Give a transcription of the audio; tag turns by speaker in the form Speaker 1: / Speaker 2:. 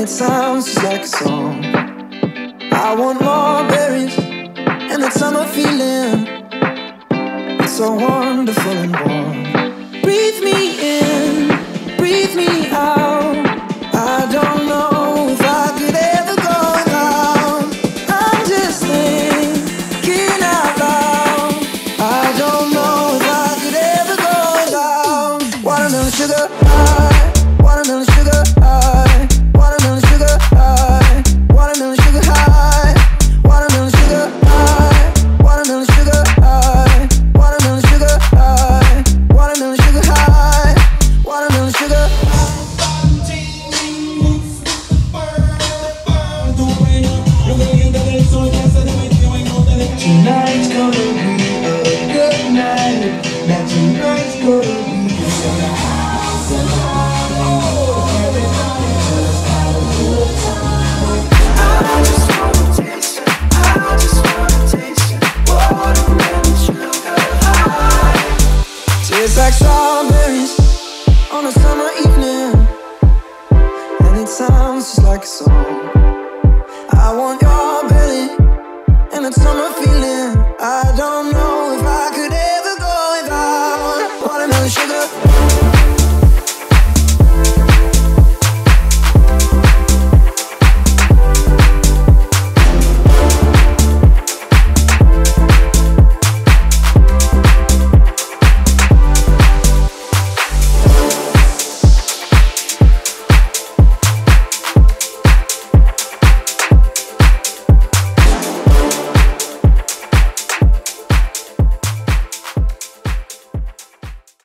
Speaker 1: it sounds just like a song. I want more berries and that summer feeling. It's so wonderful and warm. Breathe me in, breathe me out. I don't know if I could ever go down. I'm just thinking out loud. I don't know if I could ever go down. Watermelon sugar high, watermelon sugar high, watermelon sugar high, watermelon sugar high, watermelon sugar high, watermelon sugar high, watermelon sugar high, watermelon sugar high, watermelon sugar. Tonight's gonna be a good night. Now tonight's gonna be I just wanna taste it. I just wanna taste it. Watermelon sugar high. Tastes like strawberries on a summer evening, and it sounds just like a song. I want